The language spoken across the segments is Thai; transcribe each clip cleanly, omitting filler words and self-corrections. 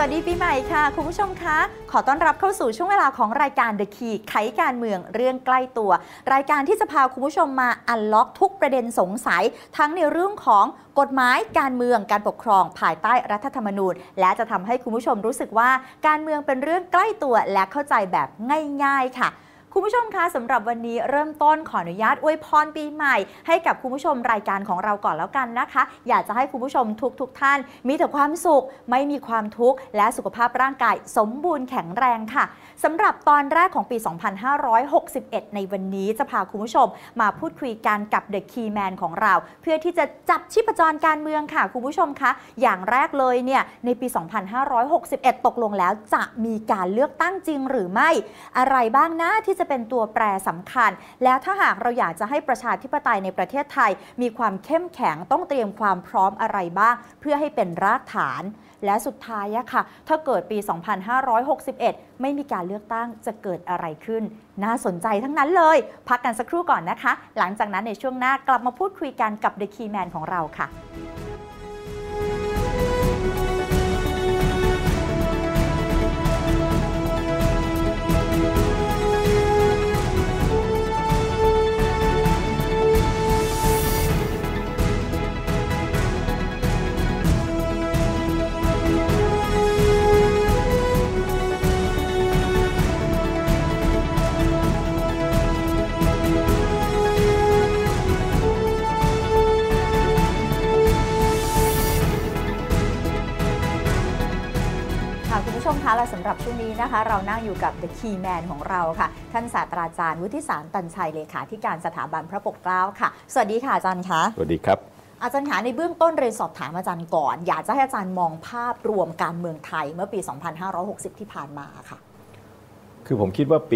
วัสดีปีใหม่ค่ะคุณผู้ชมคะขอต้อนรับเข้าสู่ช่วงเวลาของรายการ The Key ไขการเมืองเรื่องใกล้ตัวรายการที่จะพาคุณผู้ชมมาอันล็อกทุกประเด็นสงสัยทั้งในเรื่องของกฎหมายการเมืองการปกครองภายใต้รัฐธรรมนูญและจะทำให้คุณผู้ชมรู้สึกว่าการเมืองเป็นเรื่องใกล้ตัวและเข้าใจแบบง่ายๆค่ะคุณผู้ชมคะสำหรับวันนี้เริ่มต้นขออนุญาตอวยพรปีใหม่ให้กับคุณผู้ชมรายการของเราก่อนแล้วกันนะคะอยากจะให้คุณผู้ชมทุกท่านมีแต่ความสุขไม่มีความทุกข์และสุขภาพร่างกายสมบูรณ์แข็งแรงค่ะสำหรับตอนแรกของปี 2561 ในวันนี้จะพาคุณผู้ชมมาพูดคุยกันกับ The Key Man ของเราเพื่อที่จะจับชีพจรการเมืองค่ะคุณผู้ชมคะอย่างแรกเลยเนี่ยในปี 2561 ตกลงแล้วจะมีการเลือกตั้งจริงหรือไม่อะไรบ้างนะที่จะเป็นตัวแปรสำคัญแล้วถ้าหากเราอยากจะให้ประชาธิปไตยในประเทศไทยมีความเข้มแข็งต้องเตรียมความพร้อมอะไรบ้างเพื่อให้เป็นรากฐานและสุดท้ายอะค่ะถ้าเกิดปี 2561 ไม่มีการเลือกตั้งจะเกิดอะไรขึ้นน่าสนใจทั้งนั้นเลยพักกันสักครู่ก่อนนะคะหลังจากนั้นในช่วงหน้ากลับมาพูดคุยกันกับ The Key Man ของเราค่ะและสำหรับช่วงนี้นะคะเรานั่งอยู่กับ The Key Man ของเราค่ะท่านศาสตราจารย์วุฒิสารตันชัยเลขาธิการสถาบันพระปกเกล้าค่ะสวัสดีค่ะอาจารย์คะสวัสดีครับอาจารย์คะในเบื้องต้นเรียนสอบถามอาจารย์ก่อนอยากจะให้อาจารย์มองภาพรวมการเมืองไทยเมื่อปี 2560 ที่ผ่านมาค่ะคือผมคิดว่าปี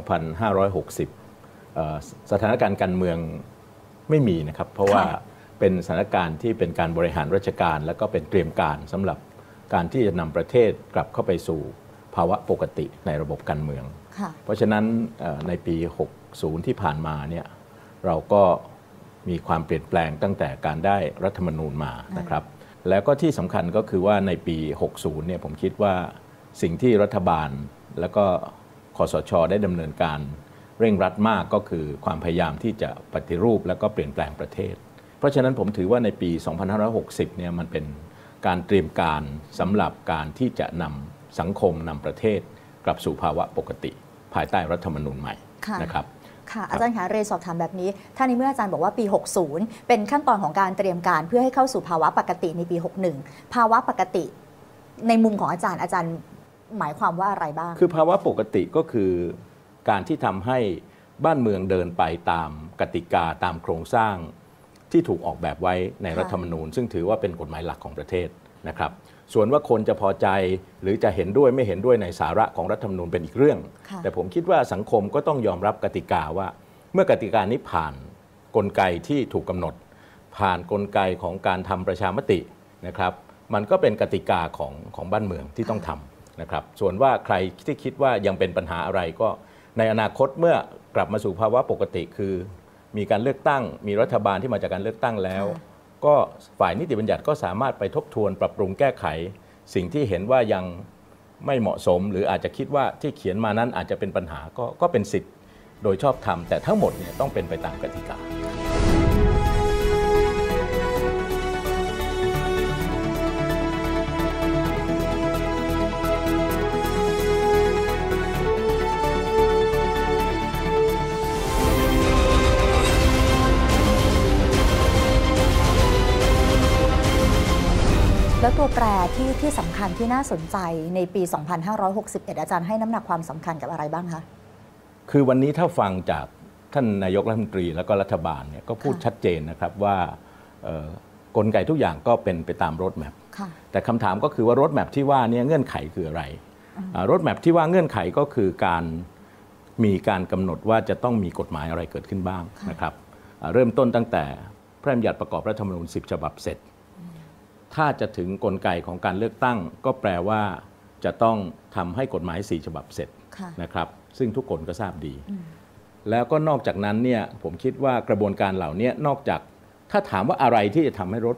2560 สถานการณ์การเมืองไม่มีนะครับเพราะว่าเป็นสถานการณ์ที่เป็นการบริหารราชการและก็เป็นเตรียมการสำหรับการที่จะนำประเทศกลับเข้าไปสู่ภาวะปกติในระบบการเมืองเพราะฉะนั้นในปี 60 ที่ผ่านมาเนี่ยเราก็มีความเปลี่ยนแปลงตั้งแต่การได้รัฐธรรมนูญมานะครับแล้วก็ที่สำคัญก็คือว่าในปี 60 เนี่ยผมคิดว่าสิ่งที่รัฐบาลแล้วก็คสช.ได้ดำเนินการเร่งรัดมากก็คือความพยายามที่จะปฏิรูปและก็เปลี่ยนแปลงประเทศเพราะฉะนั้นผมถือว่าในปี 2560 เนี่ยมันเป็นการเตรียมการสำหรับการที่จะนำสังคมนำประเทศกลับสู่ภาวะปกติภายใต้รัฐธรรมนูญใหม่นะครับค่ะอาจารย์คะเรย์สอบถามแบบนี้ถ้าในเมื่ออาจารย์บอกว่าปี 60 เป็นขั้นตอนของการเตรียมการเพื่อให้เข้าสู่ภาวะปกติในปี 61 ภาวะปกติในมุมของอาจารย์หมายความว่าอะไรบ้างคือภาวะปกติก็คือการที่ทำให้บ้านเมืองเดินไปตามกติกาตามโครงสร้างที่ถูกออกแบบไว้ในรัฐธรรมนูญซึ่งถือว่าเป็นกฎหมายหลักของประเทศนะครับส่วนว่าคนจะพอใจหรือจะเห็นด้วยไม่เห็นด้วยในสาระของรัฐธรรมนูญเป็นอีกเรื่องแต่ผมคิดว่าสังคมก็ต้องยอมรับกติกาว่าเมื่อกติกานี้ผ่านกลไกที่ถูกกำหนดผ่านกลไกของการทำประชามตินะครับมันก็เป็นกติกาของบ้านเมืองที่ต้องทำนะครับส่วนว่าใครที่คิดว่ายังเป็นปัญหาอะไรก็ในอนาคตเมื่อกลับมาสู่ภาวะปกติคือมีการเลือกตั้งมีรัฐบาลที่มาจากการเลือกตั้งแล้วก็ฝ่ายนิติบัญญัติก็สามารถไปทบทวนปรับปรุงแก้ไขสิ่งที่เห็นว่ายังไม่เหมาะสมหรืออาจจะคิดว่าที่เขียนมานั้นอาจจะเป็นปัญหาก็เป็นสิทธิ์โดยชอบธรรมแต่ทั้งหมดเนี่ยต้องเป็นไปตามกติกาแล้วตัวแปรที่สำคัญที่น่าสนใจในปี 2561 อาจารย์ให้น้ำหนักความสำคัญกับอะไรบ้างคะคือวันนี้ถ้าฟังจากท่านนายกรัฐมนตรีแล้วก็รัฐบาลเนี่ยก็พูดชัดเจนนะครับว่ากลไกทุกอย่างก็เป็นไปตามโรดแมพแต่คำถามก็คือว่าโรดแมพที่ว่านี่เงื่อนไขคืออะไรโรดแมพที่ว่าเงื่อนไขก็คือการมีการกำหนดว่าจะต้องมีกฎหมายอะไรเกิดขึ้นบ้างนะครับเริ่มต้นตั้งแต่พระราชบัญญัติประกอบรัฐธรรมนูญ 10 ฉบับเสร็จถ้าจะถึงกลไกของการเลือกตั้งก็แปลว่าจะต้องทำให้กฎหมาย4ฉบับเสร็จนะครับซึ่งทุกคนก็ทราบดีแล้วก็นอกจากนั้นเนี่ยผมคิดว่ากระบวนการเหล่านี้นอกจากถ้าถามว่าอะไรที่จะทำให้โรดแมพ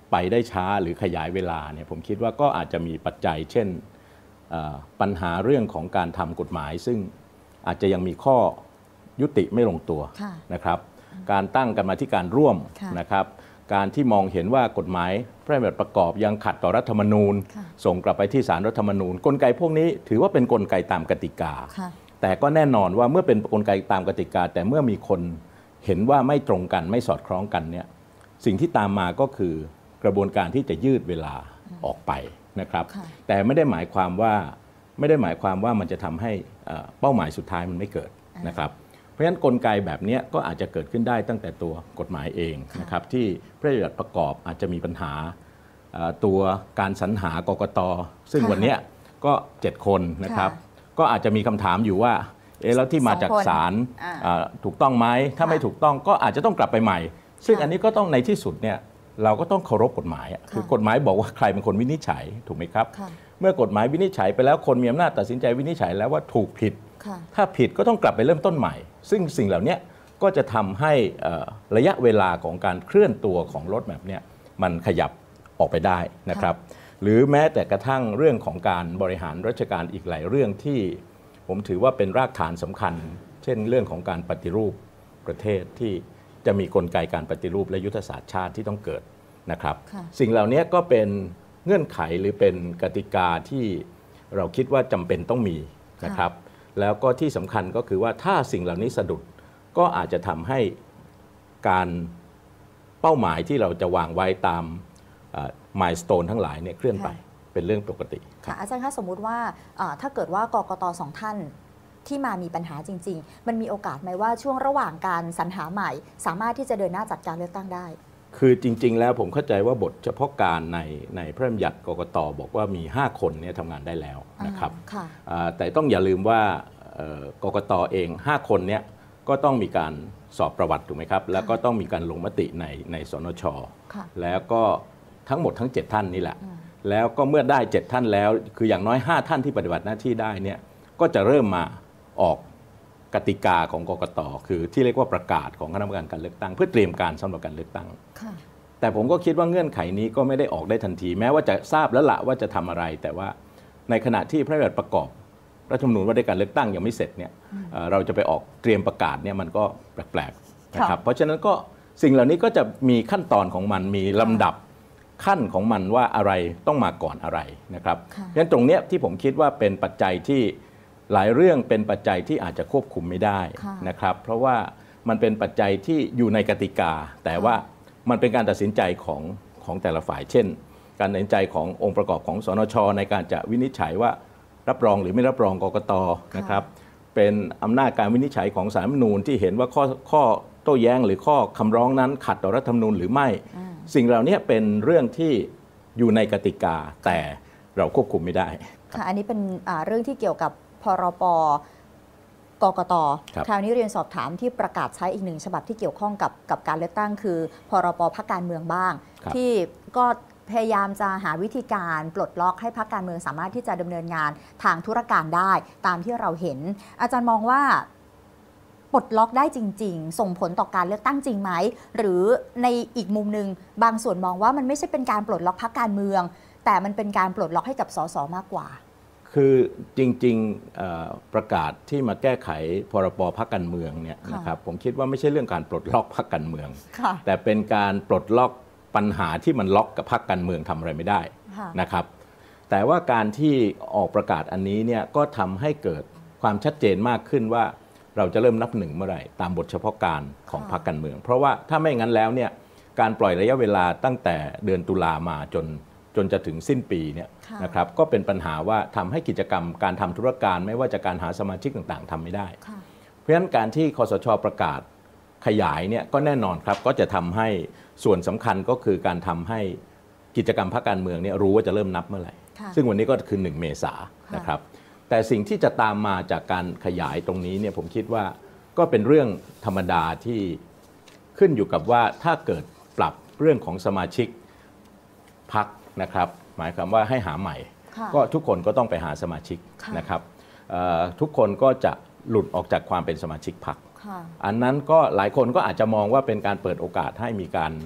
ไปได้ช้าหรือขยายเวลาเนี่ยผมคิดว่าก็อาจจะมีปัจจัยเช่นปัญหาเรื่องของการทำกฎหมายซึ่งอาจจะยังมีข้อยุติไม่ลงตัวนะครับการตั้งกรรมาธิการร่วมนะครับการที่มองเห็นว่ากฎหมายพระราชบัญญัติประกอบยังขัดต่อรัฐธรรมนูญส่งกลับไปที่ศาลรัฐธรรมนูญกลไกพวกนี้ถือว่าเป็นกลไกตามกติกาแต่ก็แน่นอนว่าเมื่อเป็นกลไกตามกติกาแต่เมื่อมีคนเห็นว่าไม่ตรงกันไม่สอดคล้องกันเนี่ยสิ่งที่ตามมาก็คือกระบวนการที่จะยืดเวลาออกไปนะครับแต่ไม่ได้หมายความว่ามันจะทำให้เป้าหมายสุดท้ายมันไม่เกิดนะครับเพราะฉะนั้นกลไกแบบนี้ก็อาจจะเกิดขึ้นได้ตั้งแต่ตัวกฎหมายเองนะครับที่พระราชบัญญัติประกอบอาจจะมีปัญหาตัวการสรรหากกต.ซึ่งวันนี้ก็7คนนะครับก็อาจจะมีคำถามอยู่ว่าแล้วที่มาจากศาลถูกต้องไหมถ้าไม่ถูกต้องก็อาจจะต้องกลับไปใหม่ซึ่งอันนี้ก็ต้องในที่สุดเนี่ยเราก็ต้องเคารพกฎหมายคือกฎหมายบอกว่าใครเป็นคนวินิจฉัยถูกไหมครับเมื่อกฎหมายวินิจฉัยไปแล้วคนมีอำนาจตัดสินใจวินิจฉัยแล้วว่าถูกผิดถ้าผิดก็ต้องกลับไปเริ่มต้นใหม่ซึ่งสิ่งเหล่านี้ก็จะทำให้ระยะเวลาของการเคลื่อนตัวของรถแบบนี้มันขยับออกไปได้นะครับหรือแม้แต่กระทั่งเรื่องของการบริหารราชการอีกหลายเรื่องที่ผมถือว่าเป็นรากฐานสำคัญเช่นเรื่องของการปฏิรูปประเทศที่จะมีกลไกการปฏิรูปและยุทธศาสตร์ชาติที่ต้องเกิดนะครับสิ่งเหล่านี้ก็เป็นเงื่อนไขหรือเป็นกติกาที่เราคิดว่าจำเป็นต้องมีนะครับแล้วก็ที่สำคัญก็คือว่าถ้าสิ่งเหล่านี้สะดุดก็อาจจะทำให้การเป้าหมายที่เราจะวางไว้ตามมายสโตนทั้งหลายเนี่ยเคลื่อนไปเป็นเรื่องปกติค่ะอาจารย์คะสมมุติว่าถ้าเกิดว่ากกต.2 ท่านที่มามีปัญหาจริงๆมันมีโอกาสไหมว่าช่วงระหว่างการสรรหาใหม่สามารถที่จะเดินหน้าจัดการเลือกตั้งได้คือจริงๆแล้วผมเข้าใจว่าบทเฉพาะการในพระราชบัญญัติกกต.บอกว่ามี5คนเนี่ยทำงานได้แล้วนะครับแต่ต้องอย่าลืมว่ากกต.เอง5คนเนี่ยก็ต้องมีการสอบประวัติถูกไหมครับแล้วก็ต้องมีการลงมติในสนช.แล้วก็ทั้งหมดทั้ง7ท่านนี่แหละแล้วก็เมื่อได้7ท่านแล้วคืออย่างน้อย5ท่านที่ปฏิบัติหน้าที่ได้เนี่ยก็จะเริ่มมาออกกติกาของกกต.คือที่เรียกว่าประกาศของคณะกรรมการการเลือกตั้งเพื่อเตรียมการสำหรับการเลือกตั้งแต่ผมก็คิดว่าเงื่อนไขนี้ก็ไม่ได้ออกได้ทันทีแม้ว่าจะทราบแล้วละว่าจะทำอะไรแต่ว่าในขณะที่พระราชบัญญัติประกอบรัฐธรรมนูญว่าด้วยการเลือกตั้งยังไม่เสร็จเนี่ยเราจะไปออกเตรียมประกาศเนี่ยมันก็แปลกๆนะครับเพราะฉะนั้นก็สิ่งเหล่านี้ก็จะมีขั้นตอนของมันมีลำดับขั้นของมันว่าอะไรต้องมาก่อนอะไรนะครับเพราะฉะนั้นตรงนี้ที่ผมคิดว่าเป็นปัจจัยที่หลายเรื่องเป็นปัจจัยที่อาจจะควบคุมไม่ได้นะครับเพราะว่ามันเป็นปัจจัยที่อยู่ในกติกาแต่ว่ามันเป็นการตัดสินใจของแต่ละฝ่ายเช่นการตัดสินใจขององค์ประกอบของสนช.ในการจะวินิจฉัยว่ารับรองหรือไม่รับรองกกต.นะครับเป็นอำนาจการวินิจฉัยของศาลรัฐธรรมนูญที่เห็นว่าข้อโต้แย้งหรือข้อคำร้องนั้นขัดต่อรัฐธรรมนูญหรือไม่สิ่งเหล่านี้เป็นเรื่องที่อยู่ในกติกาแต่เราควบคุมไม่ได้ค่ะอันนี้เป็นเรื่องที่เกี่ยวกับพรบกกต.คราวนี้เรียนสอบถามที่ประกาศใช้อีกหนึ่งฉบับที่เกี่ยวข้องกับการเลือกตั้งคือพรบพรรคการเมืองบ้างที่ก็พยายามจะหาวิธีการปลดล็อกให้พรรคการเมืองสามารถที่จะดำเนินงานทางธุรการได้ตามที่เราเห็นอาจารย์มองว่าปลดล็อกได้จริงๆส่งผลต่อการเลือกตั้งจริงไหมหรือในอีกมุมหนึ่งบางส่วนมองว่ามันไม่ใช่เป็นการปลดล็อกพรรคการเมืองแต่มันเป็นการปลดล็อกให้กับสสมากกว่าคือจริงๆประกาศที่มาแก้ไขพรบพรรคการเมืองเนี่ยนะครับผมคิดว่าไม่ใช่เรื่องการปลดล็อกพรรคการเมืองแต่เป็นการปลดล็อกปัญหาที่มันล็อกกับพรรคการเมืองทำอะไรไม่ได้นะครับแต่ว่าการที่ออกประกาศอันนี้เนี่ยก็ทำให้เกิดความชัดเจนมากขึ้นว่าเราจะเริ่มนับหนึ่งเมื่อไหร่ตามบทเฉพาะการของพรรคการเมืองเพราะว่าถ้าไม่งั้นแล้วเนี่ยการปล่อยระยะเวลาตั้งแต่เดือนตุลามาจนจะถึงสิ้นปีเนี่ยนะครับก็เป็นปัญหาว่าทำให้กิจกรรมการทำธุรการไม่ว่าจะการหาสมาชิกต่างๆทำไม่ได้เพราะฉะนั้นการที่คสช.ประกาศขยายเนี่ยก็แน่นอนครับก็จะทำให้ส่วนสำคัญก็คือการทำให้กิจกรรมพรรคการเมืองเนี่ยรู้ว่าจะเริ่มนับเมื่อไหร่ซึ่งวันนี้ก็คือ1 เมษายนนะครับแต่สิ่งที่จะตามมาจากการขยายตรงนี้เนี่ยผมคิดว่าก็เป็นเรื่องธรรมดาที่ขึ้นอยู่กับว่าถ้าเกิดปรับเรื่องของสมาชิกพรรคนะครับหมายความว่าให้หาใหม่ก็ทุกคนก็ต้องไปหาสมาชิกนะครับทุกคนก็จะหลุดออกจากความเป็นสมาชิกพรรคอันนั้นก็หลายคนก็อาจจะมองว่าเป็นการเปิดโอกาสให้มีการ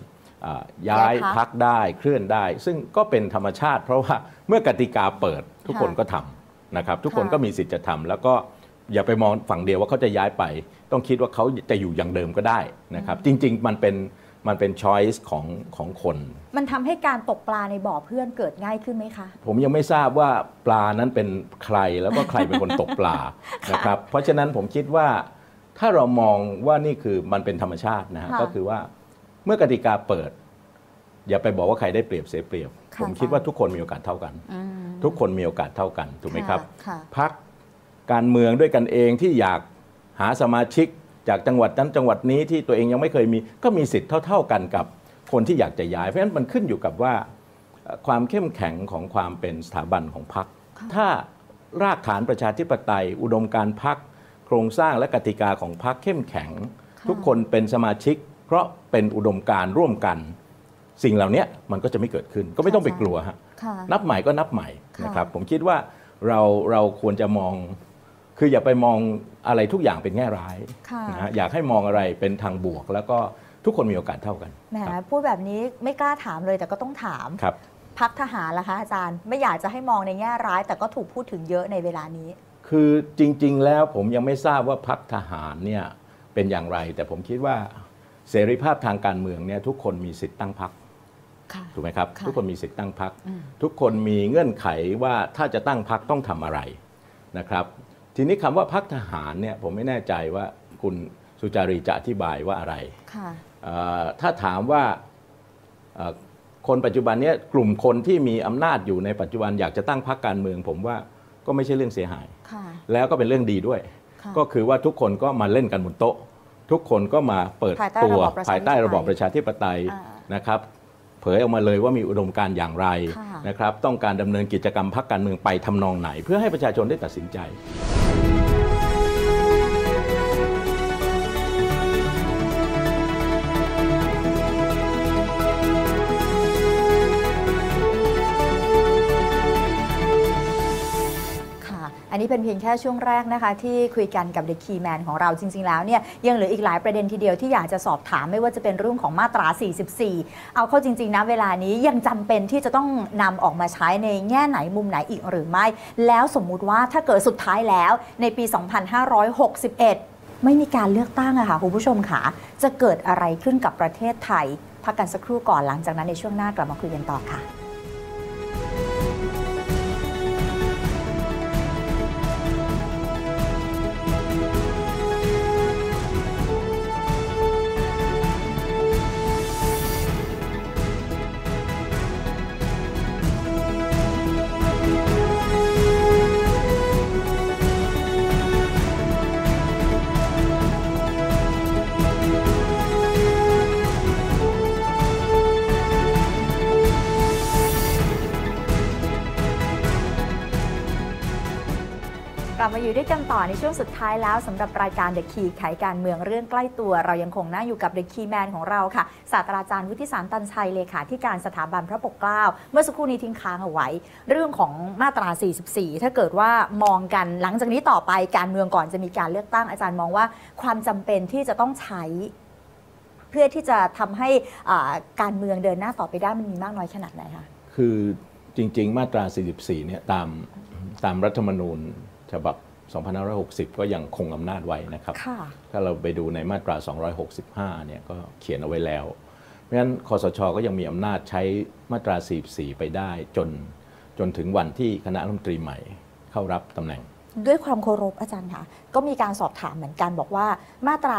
ย้ายพรรคได้เคลื่อนได้ซึ่งก็เป็นธรรมชาติเพราะว่าเมื่อกติกาเปิดทุกคนก็ทำนะครับทุกคนก็มีสิทธิ์จะทำแล้วก็อย่าไปมองฝั่งเดียวว่าเขาจะย้ายไปต้องคิดว่าเขาจะอยู่อย่างเดิมก็ได้นะครับจริงๆมันเป็น choice ของคนมันทำให้การตกปลาในบ่อเพื่อนเกิดง่ายขึ้นไหมคะผมยังไม่ทราบว่าปลานั้นเป็นใครแล้วก็ใครเป็นคนตกปลานะครับเพราะฉะนั้นผมคิดว่าถ้าเรามองว่านี่คือมันเป็นธรรมชาตินะฮะก็คือว่าเมื่อกติกาเปิดอย่าไปบอกว่าใครได้เปรียบเสียเปรียบผมคิดว่าทุกคนมีโอกาสเท่ากันทุกคนมีโอกาสเท่ากันถูกไหมครับพรรคการเมืองด้วยกันเองที่อยากหาสมาชิกจากจังหวัดนั้นจังหวัดนี้ที่ตัวเองยังไม่เคยมีก็มีสิทธิ์เท่าๆกันกับคนที่อยากจะย้ายเพราะฉะนั้นมันขึ้นอยู่กับว่าความเข้มแข็งของความเป็นสถาบันของพรรคถ้ารากฐานประชาธิปไตยอุดมการณ์พรรคโครงสร้างและกติกาของพรรคเข้มแข็งทุกคนเป็นสมาชิกเพราะเป็นอุดมการณ์ร่วมกันสิ่งเหล่านี้มันก็จะไม่เกิดขึ้นก็ไม่ต้องไปกลัวฮะนับใหม่ก็นับใหม่นะครับผมคิดว่าเราควรจะมองคืออย่าไปมองอะไรทุกอย่างเป็นแง่ร้ายนะอยากให้มองอะไรเป็นทางบวกแล้วก็ทุกคนมีโอกาสเท่ากันแหมพูดแบบนี้ไม่กล้าถามเลยแต่ก็ต้องถามพรรคทหารล่ะคะอาจารย์ไม่อยากจะให้มองในแง่ร้ายแต่ก็ถูกพูดถึงเยอะในเวลานี้คือจริงๆแล้วผมยังไม่ทราบว่าพรรคทหารเนี่ยเป็นอย่างไรแต่ผมคิดว่าเสรีภาพทางการเมืองเนี่ยทุกคนมีสิทธิ์ตั้งพรรคถูกไหมครับทุกคนมีสิทธิ์ตั้งพรรคทุกคนมีเงื่อนไขว่าถ้าจะตั้งพรรคต้องทำอะไรนะครับทีนี้คำว่าพรรคทหารเนี่ยผมไม่แน่ใจว่าคุณสุจารีจะอธิบายว่าอะไรถ้าถามว่าคนปัจจุบันนี้กลุ่มคนที่มีอำนาจอยู่ในปัจจุบันอยากจะตั้งพรรคการเมืองผมว่าก็ไม่ใช่เรื่องเสียหายแล้วก็เป็นเรื่องดีด้วยก็คือว่าทุกคนก็มาเล่นกันบนโต๊ะทุกคนก็มาเปิดตัวภายใต้ระบอบประชาธิปไตยนะครับเผยออกมาเลยว่ามีอุดมการณ์อย่างไรนะครับต้องการดำเนินกิจกรรมพรรคการเมืองไปทำนองไหนเพื่อให้ประชาชนได้ตัดสินใจอันนี้เป็นเพียงแค่ช่วงแรกนะคะที่คุยกันกับ The Key Man ของเราจริงๆแล้วเนี่ยยังเหลืออีกหลายประเด็นทีเดียวที่อยากจะสอบถามไม่ว่าจะเป็นเรื่องของมาตรา 44เอาเข้าจริงๆนะเวลานี้ยังจำเป็นที่จะต้องนำออกมาใช้ในแง่ไหนมุมไหนอีกหรือไม่แล้วสมมุติว่าถ้าเกิดสุดท้ายแล้วในปี 2561 ไม่มีการเลือกตั้งอะค่ะคุณผู้ชมค่ะจะเกิดอะไรขึ้นกับประเทศไทยพักกันสักครู่ก่อนหลังจากนั้นในช่วงหน้ากลับมาคุยกันต่อค่ะกลับมาอยู่ด้วยกันต่อในช่วงสุดท้ายแล้วสำหรับรายการ The Key ไขการเมืองเรื่องใกล้ตัวเรายังคงนั่งอยู่กับ The Key Man ของเราค่ะศาสตราจารย์วุฒิสารตันชัยเลขาธิการสถาบันพระปกเกล้าเมื่อสักครู่นี้ทิ้งค้างเอาไว้เรื่องของมาตรา 44 ถ้าเกิดว่ามองกันหลังจากนี้ต่อไปการเมืองก่อนจะมีการเลือกตั้งอาจารย์มองว่าความจำเป็นที่จะต้องใช้เพื่อที่จะทำให้การเมืองเดินหน้าต่อไปได้มันมีมากน้อยขนาดไหนคะคือจริงๆมาตรา 44 เนี่ยตามรัฐธรรมนูญฉบับ 2560 ก็ยังคงอำนาจไว้นะครับถ้าเราไปดูในมาตรา 265 เนี่ยก็เขียนเอาไว้แล้วเพราะฉะนั้นคสช.ก็ยังมีอำนาจใช้มาตรา 44 ไปได้จนถึงวันที่คณะรัฐมนตรีใหม่เข้ารับตำแหน่งด้วยความเคารพอาจารย์ค่ะก็มีการสอบถามเหมือนกันบอกว่ามาตรา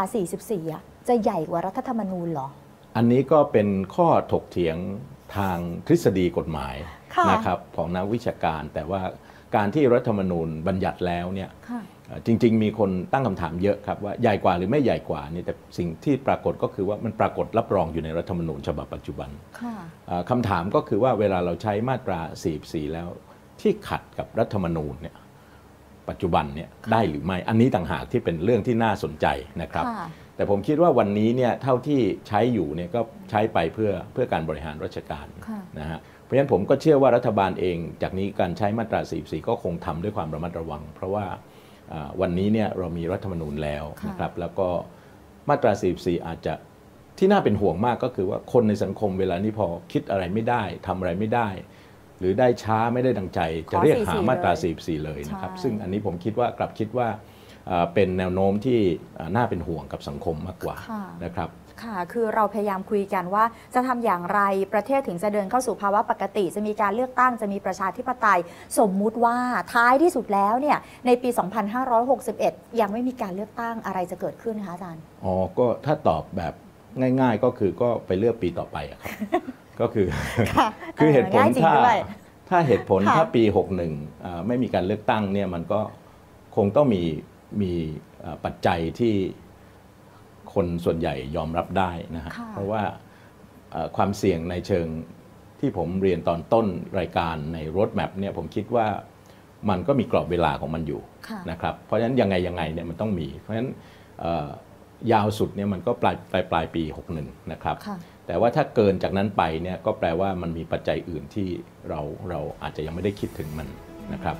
44 จะใหญ่กว่ารัฐธรรมนูญหรออันนี้ก็เป็นข้อถกเถียงทางทฤษฎีกฎหมายนะครับของนักวิชาการแต่ว่าการที่รัฐธรรมนูญบัญญัติแล้วเนี่ยจริงๆมีคนตั้งคำถามเยอะครับว่าใหญ่กว่าหรือไม่ใหญ่กว่านี่แต่สิ่งที่ปรากฏก็คือว่ามันปรากฏรับรองอยู่ในรัฐธรรมนูญฉบับปัจจุบันคำถามก็คือว่าเวลาเราใช้มาตรา 44 แล้วที่ขัดกับรัฐธรรมนูญเนี่ยปัจจุบันเนี่ยได้หรือไม่อันนี้ต่างหากที่เป็นเรื่องที่น่าสนใจนะครับแต่ผมคิดว่าวันนี้เนี่ยเท่าที่ใช้อยู่เนี่ยก็ใช้ไปเพื่อการบริหารราชการนะฮะเพราะฉะนั้นผมก็เชื่อว่ารัฐบาลเองจากนี้การใช้มาตรา 44 ก็คงทำด้วยความระมัดระวังเพราะว่าวันนี้เนี่ยเรามีรัฐธรรมนูญแล้วนะครับแล้วก็มาตรา 44 อาจจะที่น่าเป็นห่วงมากก็คือว่าคนในสังคมเวลานี้พอคิดอะไรไม่ได้ทำอะไรไม่ได้ หรือได้ช้าไม่ได้ดังใจจะเรียกหามาตรา 44 เลยนะครับซึ่งอันนี้ผมคิดว่ากลับคิดว่าเป็นแนวโน้มที่น่าเป็นห่วงกับสังคมมากกว่านะครับค่ะคือเราพยายามคุยกันว่าจะทำอย่างไรประเทศถึงจะเดินเข้าสู่ภาวะปกติจะมีการเลือกตั้งจะมีประชาธิปไตยสมมุติว่าท้ายที่สุดแล้วเนี่ยในปี 2561 ยังไม่มีการเลือกตั้งอะไรจะเกิดขึ้นคะอาจารย์ก็ถ้าตอบแบบง่ายๆก็คือก็ไปเลือกปีต่อไปครับ ก็คือเหตุผลถ้าเหตุผลถ้าปี 61ไม่มีการเลือกตั้งเนี่ยมันก็คงต้องมีปัจจัยที่คนส่วนใหญ่ยอมรับได้นะฮะเพราะว่าความเสี่ยงในเชิงที่ผมเรียนตอนต้นรายการในรถแมพเนี่ยผมคิดว่ามันก็มีกรอบเวลาของมันอยู่นะครับเพราะฉะนั้นยังไงเนี่ยมันต้องมีเพราะฉะนั้นยาวสุดเนี่ยมันก็ปลายปี 61นะครับแต่ว่าถ้าเกินจากนั้นไปเนี่ยก็แปลว่ามันมีปัจจัยอื่นที่เราอาจจะยังไม่ได้คิดถึงมันนะครับ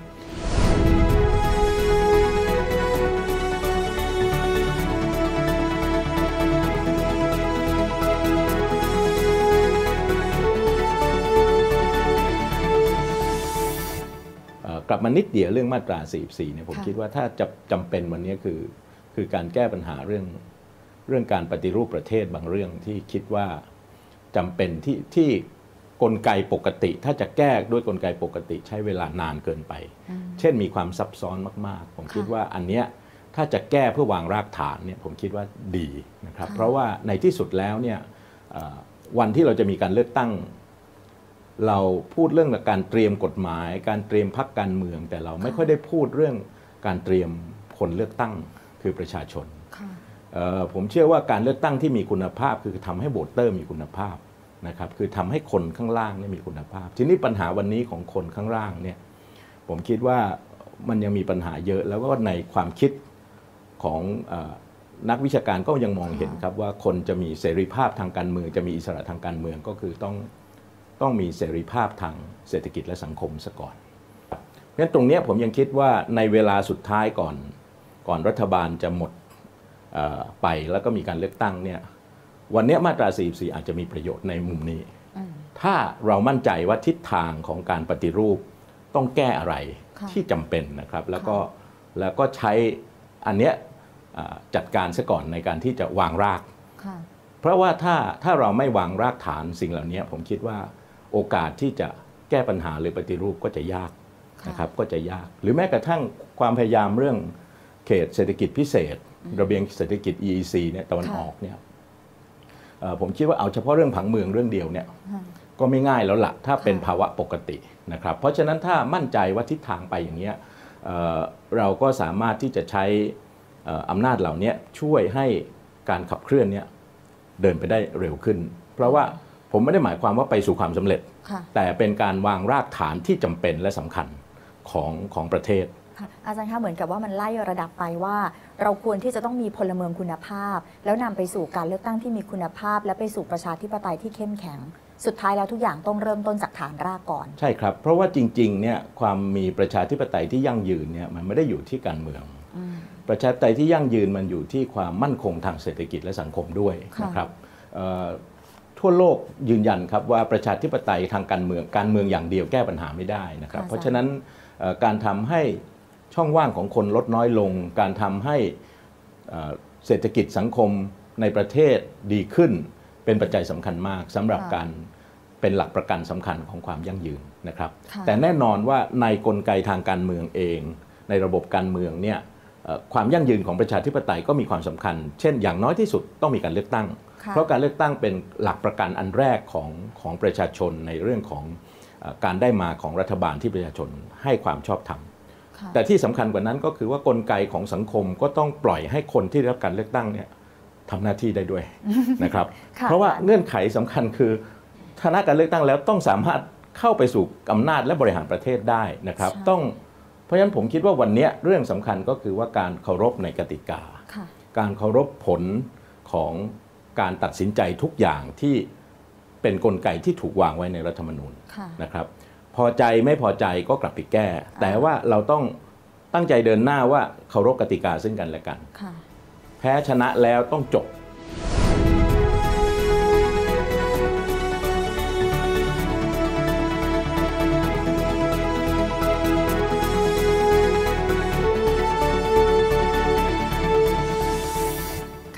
กลับมานิดเดียวเรื่องมาตรา 44เนี่ยผมคิดว่าถ้าจะจำเป็นวันนี้คือการแก้ปัญหาเรื่องการปฏิรูปประเทศบางเรื่องที่คิดว่าจำเป็นที่กลไกปกติถ้าจะแก้ด้วยกลไกปกติใช้เวลานานเกินไปเช่นมีความซับซ้อนมากๆผมคิดว่าอันเนี้ยถ้าจะแก้เพื่อวางรากฐานเนี่ยผมคิดว่าดีนะครับเพราะว่าในที่สุดแล้วเนี่ยวันที่เราจะมีการเลือกตั้งเราพูดเรื่องการเตรียมกฎหมายการเตรียมพรรคการเมืองแต่เราไม่ค่อยได้พูดเรื่องการเตรียมคนเลือกตั้งคือประชาชนผมเชื่อว่าการเลือกตั้งที่มีคุณภาพคือทำให้โหวตเตอร์มีคุณภาพนะครับคือทำให้คนข้างล่างนี่มีคุณภาพทีนี้ปัญหาวันนี้ของคนข้างล่างเนี่ยผมคิดว่ามันยังมีปัญหาเยอะแล้วก็ในความคิดของนักวิชาการก็ยังมองเห็นครับว่าคนจะมีเสรีภาพทางการเมืองจะมีอิสระทางการเมืองก็คือต้องมีเสรีภาพทางเศรษฐกิจและสังคมซะก่อนเพราะฉะนั้นตรงนี้ผมยังคิดว่าในเวลาสุดท้ายก่อนรัฐบาลจะหมดไปแล้วก็มีการเลือกตั้งเนี่ยวันนี้มาตรา 44 อาจจะมีประโยชน์ในมุมนี้ถ้าเรามั่นใจว่าทิศทางของการปฏิรูปต้องแก้อะไรที่จำเป็นนะครับแล้วก็ใช้อันเนี้ยจัดการซะก่อนในการที่จะวางรากเพราะว่าถ้าเราไม่วางรากฐานสิ่งเหล่านี้ผมคิดว่าโอกาสที่จะแก้ปัญหาหรือปฏิรูปก็จะยากนะครับก็จะยากหรือแม้กระทั่งความพยายามเรื่องเขตเศรษฐกิจพิเศษระเบียงเศรษฐกิจ EEC เนี่ยตะวันออกเนี่ยผมคิดว่าเอาเฉพาะเรื่องผังเมืองเรื่องเดียวเนี่ยก็ไม่ง่ายแล้วล่ะถ้าเป็นภาวะปกตินะครับเพราะฉะนั้นถ้ามั่นใจว่าทิศทางไปอย่างนี้เราก็สามารถที่จะใช้อำนาจเหล่านี้ช่วยให้การขับเคลื่อนเนี่ยเดินไปได้เร็วขึ้นเพราะว่าผมไม่ได้หมายความว่าไปสู่ความสำเร็จแต่เป็นการวางรากฐานที่จำเป็นและสำคัญของประเทศอาจารย์คะเหมือนกับว่ามันไล่ระดับไปว่าเราควรที่จะต้องมีพลเมืองคุณภาพแล้วนำไปสู่การเลือกตั้งที่มีคุณภาพและไปสู่ประชาธิปไตยที่เข้มแข็งสุดท้ายแล้วทุกอย่างต้องเริ่มต้นจากฐานรากก่อนใช่ครับเพราะว่าจริงๆเนี่ยความมีประชาธิปไตยที่ยั่งยืนเนี่ยมันไม่ได้อยู่ที่การเมืองประชาธิปไตยที่ยั่งยืนมันอยู่ที่ความมั่นคงทางเศรษฐกิจและสังคมด้วยนะครับทั่วโลกยืนยันครับว่าประชาธิปไตยทางการเมืองอย่างเดียวแก้ปัญหาไม่ได้นะครับเพราะฉะนั้นการทำให้ช่องว่างของคนลดน้อยลงการทำให้เศรษฐกิจสังคมในประเทศดีขึ้นเป็นปัจจัยสำคัญมากสำหรับการเป็นหลักประกันสำคัญของความยั่งยืนนะครับแต่แน่นอนว่าในกลไกทางการเมืองเองในระบบการเมืองเนี่ยความยั่งยืนของประชาธิปไตยก็มีความสำคัญเช่นอย่างน้อยที่สุดต้องมีการเลือกตั้งเพราะการเลือกตั้งเป็นหลักประกันอันแรกของประชาชนในเรื่องของการได้มาของรัฐบาลที่ประชาชนให้ความชอบธรรมแต่ที่สำคัญกว่านั้นก็คือว่ากลไกของสังคมก็ต้องปล่อยให้คนที่ได้รับการเลือกตั้งเนี่ยทำหน้าที่ได้ด้วยนะครับเพราะว่าเงื่อนไขสำคัญคือชนะการเลือกตั้งแล้วต้องสามารถเข้าไปสู่อำนาจและบริหารประเทศได้นะครับเพราะฉะนั้นผมคิดว่าวันนี้เรื่องสำคัญก็คือว่าการเคารพในกติกาการเคารพผลของการตัดสินใจทุกอย่างที่เป็นกลไกที่ถูกวางไว้ในรัฐธรรมนูญนะครับพอใจไม่พอใจก็กลับไปแก้แต่ว่าเราต้องตั้งใจเดินหน้าว่าเคารพกติกาซึ่งกันและกันแพ้ชนะแล้วต้องจบ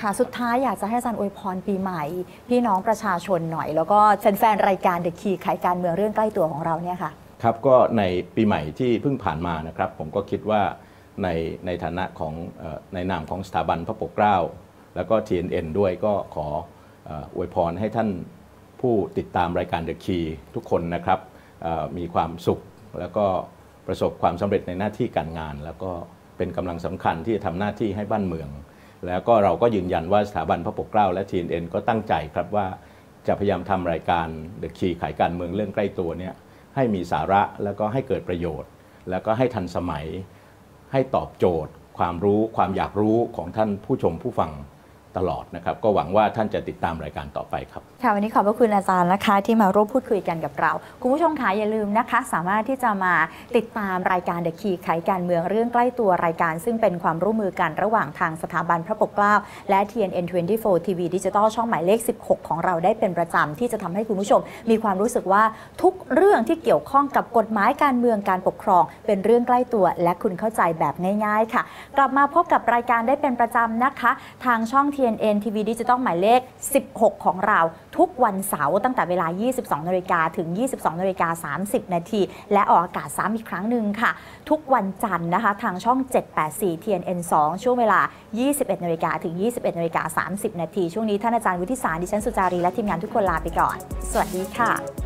ค่ะสุดท้ายอยากจะให้อาจารย์อวยพรปีใหม่พี่น้องประชาชนหน่อย แล้วก็แฟนๆรายการ The Key ไขการเมืองเรื่องใกล้ตัวของเราเนี่ยค่ะครับก็ในปีใหม่ที่เพิ่งผ่านมานะครับผมก็คิดว่าในฐานะของในนามของสถาบันพระปกเกล้าแล้วก็ TNN ด้วยก็ขออวยพรให้ท่านผู้ติดตามรายการ The Key ทุกคนนะครับมีความสุขแล้วก็ประสบความสำเร็จในหน้าที่การงานแล้วก็เป็นกำลังสำคัญที่จะทำหน้าที่ให้บ้านเมืองแล้วก็เราก็ยืนยันว่าสถาบันพระปกเกล้าและ TNN ก็ตั้งใจครับว่าจะพยายามทำรายการ The Key ไขการเมืองเรื่องใกล้ตัวเนี่ยให้มีสาระแล้วก็ให้เกิดประโยชน์แล้วก็ให้ทันสมัยให้ตอบโจทย์ความรู้ความอยากรู้ของท่านผู้ชมผู้ฟังตลอดนะครับก็หวังว่าท่านจะติดตามรายการต่อไปครับค่ะวันนี้ขอบพระคุณอาจารย์นะคะที่มาร่วมพูดคุยกันกับเราคุณผู้ชมคะอย่าลืมนะคะสามารถที่จะมาติดตามรายการ The Key ไขการเมืองเรื่องใกล้ตัวรายการซึ่งเป็นความร่วมมือกันระหว่างทางสถาบันพระปกเกล้าและ TNN 24 TV Digital ช่องหมายเลข 16 ของเราได้เป็นประจำที่จะทำให้คุณผู้ชมมีความรู้สึกว่าทุกเรื่องที่เกี่ยวข้องกับกฎหมายการเมืองการปกครองเป็นเรื่องใกล้ตัวและคุณเข้าใจแบบง่ายๆค่ะกลับมาพบกับรายการได้เป็นประจำนะคะทางช่อง TNN TV Digital หมายเลข 16 ของเราทุกวันเสาร์ตั้งแต่เวลา 22 น.ถึง 22 น.30 นาทีและออกอากาศซ้ำอีกครั้งหนึ่งค่ะทุกวันจันทร์นะคะทางช่อง 784 TNN 2 ช่วงเวลา 21 น.ถึง 21 น.30 นาทีช่วงนี้ท่านอาจารย์วุฒิสารดิฉันสุจารีและทีมงานทุกคนลาไปก่อนสวัสดีค่ะ